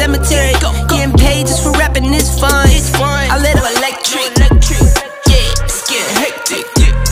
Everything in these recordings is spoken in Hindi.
cemetery. Getting paid just for rapping is fun. I let up electric. Yeah, it's getting hectic.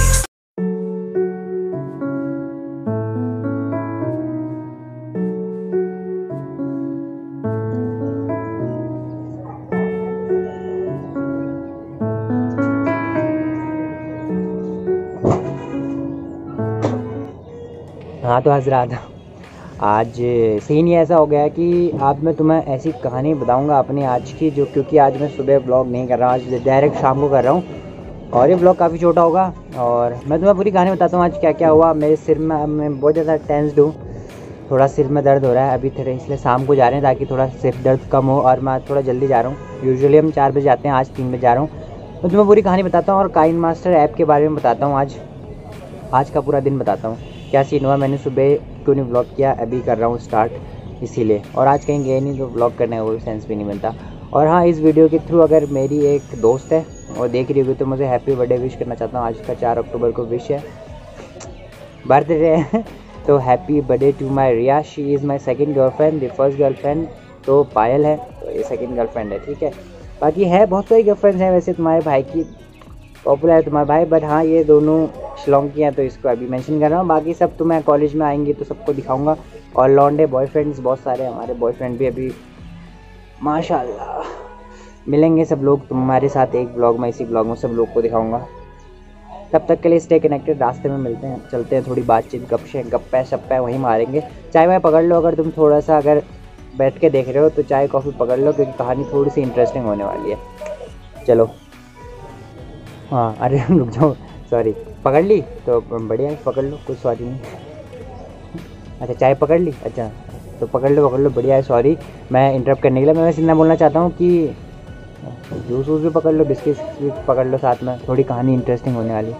हाँ तो हजरात, आज सीन ये ऐसा हो गया कि आज मैं तुम्हें ऐसी कहानी बताऊंगा अपनी आज की, जो क्योंकि आज मैं सुबह ब्लॉग नहीं कर रहा हूँ, आज डायरेक्ट शाम को कर रहा हूँ और ये ब्लॉग काफ़ी छोटा होगा। और मैं तुम्हें पूरी कहानी बताता हूँ आज क्या क्या हुआ। मेरे सिर में मैं बहुत ज़्यादा टेंस्ड हूँ, थोड़ा सिर में दर्द हो रहा है अभी थोड़े, इसलिए शाम को जा रहे हैं ताकि थोड़ा सिर दर्द कम हो। और मैं थोड़ा जल्दी जा रहा हूँ, यूजुअली हम 4 बजे जाते हैं, आज 3 बजे जा रहा हूँ। तो तुम्हें पूरी कहानी बताता हूँ और काइन मास्टर ऐप के बारे में बताता हूँ। आज का पूरा दिन बताता हूँ क्या सीन हुआ, मैंने सुबह क्यों नहीं व्लॉग किया, अभी कर रहा हूँ स्टार्ट इसीलिए। और आज कहीं गए नहीं तो व्लॉग करने का कोई सेंस भी नहीं बनता। और हाँ, इस वीडियो के थ्रू अगर मेरी एक दोस्त है और देख रही होगी तो मुझे हैप्पी बर्थडे विश करना चाहता हूँ। आज का 4 अक्टूबर को विश है, बर्थडे है। तो happy birthday to my Riya, she is my second girlfriend. The first girlfriend तो पायल है, तो ये सेकेंड गर्लफ्रेंड है, ठीक है। बाकी है बहुत सारी गर्लफ्रेंड्स हैं वैसे, तुम्हारे भाई की पॉपुलर है तुम्हारा भाई, बट हाँ ये दोनों शिलोंग की हैं तो इसको अभी मेंशन कर रहा हूँ। बाकी सब तो मैं कॉलेज में आएंगे तो सबको दिखाऊंगा। और लॉन्डे बॉयफ्रेंड्स बहुत सारे, हमारे बॉयफ्रेंड भी अभी माशाल्लाह मिलेंगे सब लोग तुम्हारे साथ एक ब्लॉग में, इसी ब्लॉग में सब लोग को दिखाऊंगा। तब तक के लिए स्टे कनेक्टेड, रास्ते में मिलते हैं, चलते हैं, थोड़ी बातचीत गप्पे शप्पे वहीं मारेंगे। चाय वाय पकड़ लो, अगर तुम थोड़ा सा अगर बैठ के देख रहे हो तो चाय कॉफ़ी पकड़ लो, क्योंकि कहानी थोड़ी सी इंटरेस्टिंग होने वाली है। चलो हाँ, अरे रुक जाओ, सॉरी, पकड़ ली तो बढ़िया है, पकड़ लो, कुछ सॉरी नहीं। अच्छा चाय पकड़ ली, अच्छा तो पकड़ लो बढ़िया है। सॉरी मैं इंटरप्ट करने के लिए, मैं वैसे इतना बोलना चाहता हूँ कि जूस वूस भी पकड़ लो, बिस्किट भी पकड़ लो साथ में, थोड़ी कहानी इंटरेस्टिंग होने वाली।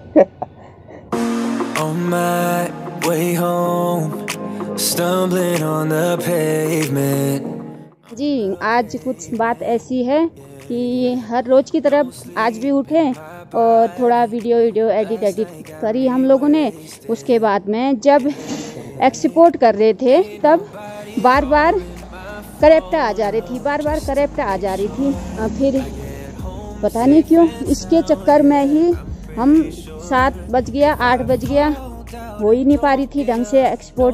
On my way home, stumbling on the pavement. जी, आज कुछ बात ऐसी है कि हर रोज़ की तरफ आज भी उठे और थोड़ा वीडियो एडिट करी हम लोगों ने। उसके बाद में जब एक्सपोर्ट कर रहे थे तब बार बार करैप्टा आ जा रही थी, फिर पता नहीं क्यों इसके चक्कर में ही हम 7 बज गया 8 बज गया, हो ही नहीं पा रही थी ढंग से एक्सपोर्ट।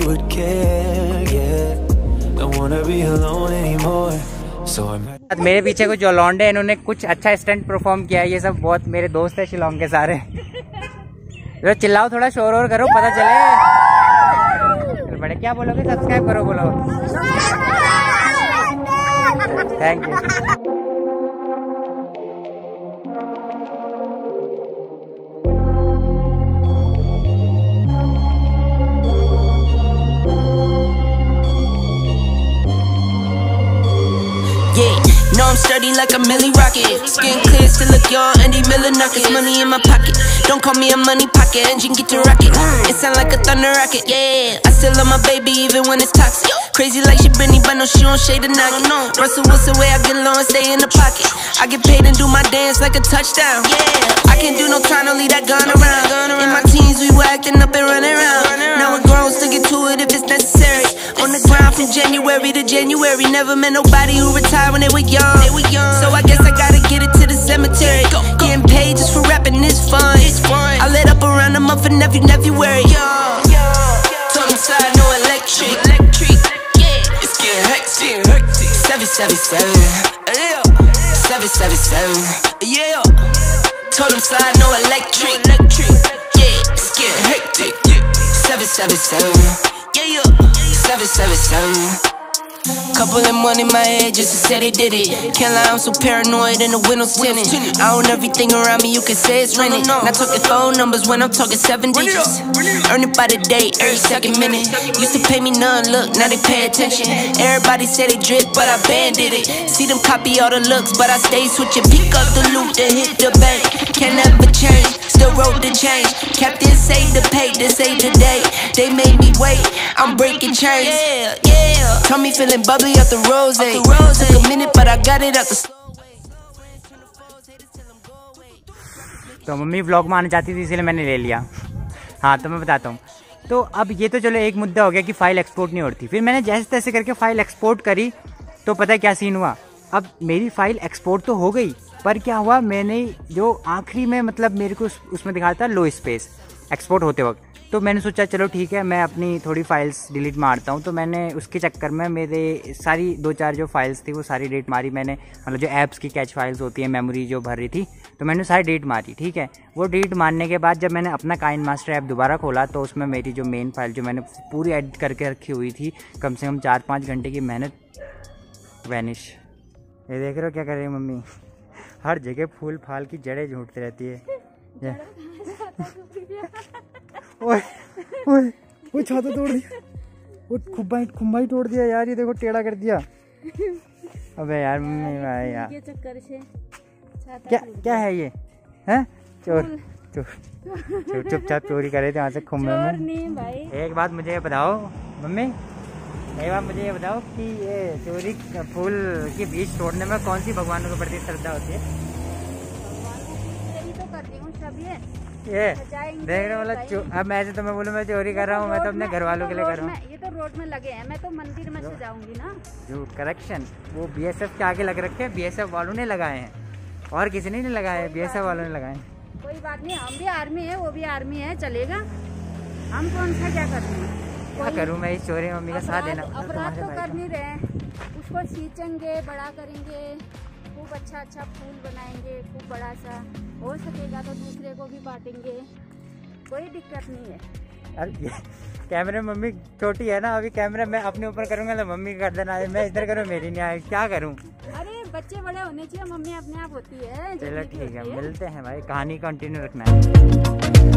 मेरे पीछे कुछ लॉन्डे, इन्होंने कुछ अच्छा स्टंट परफॉर्म किया है। ये सब बहुत मेरे दोस्त है शिलोंग के सारे। तो चिल्लाओ, थोड़ा शोर और करो, पता चले। बड़े क्या बोलोगे, सब्सक्राइब करो बोलो। Thank you. No, I'm studying like a Millie Rocket. Skin clear, still look young, Andy Miller knockers. Money in my pocket, don't call me a money pocket. Engine get to rocket, it sound like a thunder rocket. Yeah, I still love my baby even when it's toxic. Crazy like she Britney, but no, she don't shade the knock. Russell Wilson way I get low and stay in the pocket. I get paid and do my dance like a touchdown. Yeah, I can't do no time, don't leave that gun around. In my teens, we were acting up and running around. Now we're grown, still get to it if it's necessary. On the ground from January to January. Never met nobody who retired when they were young. So I guess I gotta get it to the cemetery. Getting paid just for rapping is fun. I lit up around the month of February. Told him side, no electric. Yeah, it's getting hectic. 777. 777. Yeah. Told him slide, no electric. Yeah, it's getting hectic. 777. Yeah. 777. Couple of money in my head just to say they did it. Can't lie, I'm so paranoid and the windows tinted. I own everything around me, you can say it's rented. Not talking phone numbers when I'm talking 7 digits. Earn it by the day, every second minute. Used to pay me none, look, now they pay attention. Everybody say they drip, but I banded it. See them copy all the looks, but I stay switching. Pick up the loot, then hit the bank. Can never change, still wrote the change. Captain say the pay, this ain't the day. They made me wait, I'm breaking chains. Yeah. Tell me feeling bubbly out the rose. Took a minute, but I got it out the slow way. तो मम्मी व्लॉग में आना चाहती थी इसलिए मैंने ले लिया। हाँ तो मैं बताता हूँ। तो अब ये तो चलो एक मुद्दा हो गया कि फ़ाइल एक्सपोर्ट नहीं होती। फिर मैंने जैसे तैसे करके फ़ाइल एक्सपोर्ट करी तो पता है क्या सीन हुआ, अब मेरी फाइल एक्सपोर्ट तो हो गई, पर क्या हुआ, मैंने जो आखिरी में मतलब मेरे को उसमें दिखा था लो स्पेस एक्सपोर्ट होते वक्त, तो मैंने सोचा चलो ठीक है मैं अपनी थोड़ी फाइल्स डिलीट मारता हूँ। तो मैंने उसके चक्कर में मेरे सारी 2-4 जो फाइल्स थी वो सारी डिलीट मारी मैंने, मतलब जो ऐप्स की कैच फाइल्स होती है मेमोरी जो भर रही थी, तो मैंने सारी डिलीट मारी। ठीक है, वो डिलीट मारने के बाद जब मैंने अपना काइनमास्टर ऐप दोबारा खोला तो उसमें मेरी जो मेन फाइल जो मैंने पूरी एडिट करके रखी हुई थी, कम से कम 4-5 घंटे की मेहनत वैनिश। ये देख रहे हो क्या कर रही है मम्मी, हर जगह फूल फाल की जड़ें झूठती रहती है। वो छाता तोड़ दिया, वो खुम्बाई तोड़ दिया यार, ये देखो टेढ़ा कर दिया। अबे यार मम्मी भाई यार, चक्कर से क्या है ये, हैं चोर चुपचाप चोरी करे थे वहाँ से खुम्बे में। भाई एक बात मुझे ये बताओ मम्मी, एक बात मुझे ये बताओ कि ये चोरी फूल के बीज तोड़ने में कौन सी भगवानों के प्रति श्रद्धा होती है? तो करती हूँ सब ये देख रहे हो, मतलब अब मैं ऐसे तो मैं बोलूँ मैं चोरी कर रहा हूँ, मैं तो अपने घर वालों के लिए कर रहा हूँ। ये तो रोड में लगे हैं, मैं तो मंदिर में से जाऊंगी ना। जो करेक्शन वो BSF के आगे लग रखे हैं, BSF वालों ने लगाए हैं और किसी ने नहीं लगाए, BSF वालों ने लगाए हैं। कोई बात नहीं, हम भी आर्मी है, वो भी आर्मी है, चलेगा। हम कौन सा क्या करते हैं, क्या करूँ मैं इस चोरी मम्मी का साथ देना। अपराध तो कर नहीं रहे, उसको सींचेंगे, बड़ा करेंगे, खूब अच्छा फूल बनाएंगे, खूब बड़ा सा हो सकेगा तो दूसरे को भी बांटेंगे, कोई दिक्कत नहीं है। अरे कैमरे में मम्मी छोटी है ना, अभी कैमरा मैं अपने ऊपर करूँगा तो मम्मी का गर्दन आए, मैं इधर करूँ मेरी नहीं आए, क्या करूँ। अरे बच्चे बड़े होने चाहिए, मम्मी अपने आप होती है। चलो ठीक है, मिलते हैं भाई, कहानी कंटिन्यू रखना है।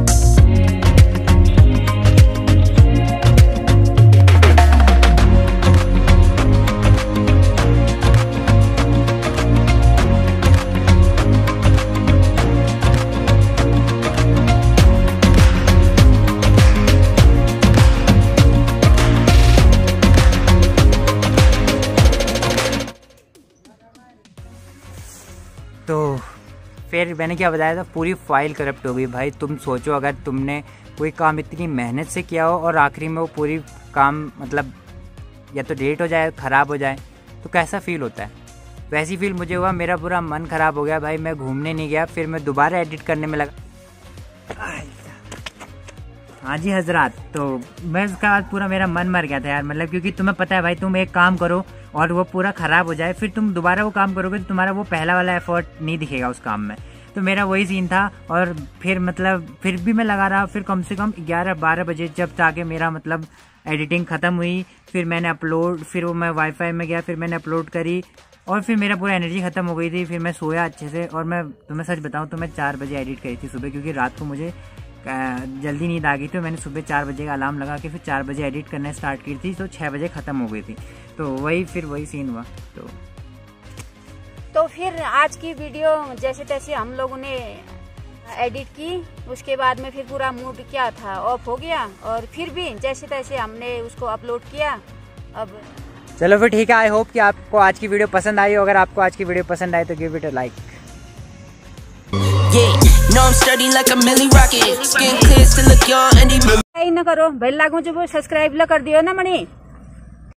तो फिर मैंने क्या बताया था, पूरी फाइल करप्ट हो गई भाई। तुम सोचो अगर तुमने कोई काम इतनी मेहनत से किया हो और आखिरी में वो पूरी काम मतलब या तो डिलीट हो जाए, ख़राब हो जाए, तो कैसा फील होता है। वैसी फील मुझे हुआ, मेरा पूरा मन ख़राब हो गया भाई। मैं घूमने नहीं गया, फिर मैं दोबारा एडिट करने में लगा। हाँ जी हजरात, तो मैं उसके बाद पूरा मेरा मन मर गया था यार, मतलब क्योंकि तुम्हें पता है भाई, तुम एक काम करो और वो पूरा ख़राब हो जाए, फिर तुम दोबारा वो काम करोगे तो तुम्हारा वो पहला वाला एफर्ट नहीं दिखेगा उस काम में। तो मेरा वही सीन था। और फिर मतलब फिर भी मैं लगा रहा, फिर कम से कम 11-12 बजे जब जाके मेरा मतलब एडिटिंग ख़त्म हुई, फिर मैंने अपलोड, फिर वो मैं वाईफाई में गया, फिर मैंने अपलोड करी और फिर मेरा पूरा एनर्जी ख़त्म हो गई थी। फिर मैं सोया अच्छे से, और मैं तुम्हें सच बताऊँ तो मैं 4 बजे एडिट करी थी सुबह, क्योंकि रात को मुझे जल्दी नींद आ गई थी। मैंने सुबह 4 बजे का अलार्म लगा के फिर 4 बजे एडिट करना स्टार्ट की थी, तो 6 बजे ख़त्म हो गई थी। तो वही फिर वही सीन हुआ। तो फिर आज की वीडियो जैसे तैसे हम लोगों ने एडिट की, उसके बाद में फिर पूरा मूड क्या था ऑफ हो गया, और फिर भी जैसे तैसे हमने उसको अपलोड किया। अब चलो फिर ठीक है, आई होप कि आपको आज की वीडियो पसंद आई हो। अगर आपको आज की वीडियो पसंद आई तो गिव इट अ लाइक। ना करो बेल लागू जो सब्सक्राइब ला कर दियो ना मणि।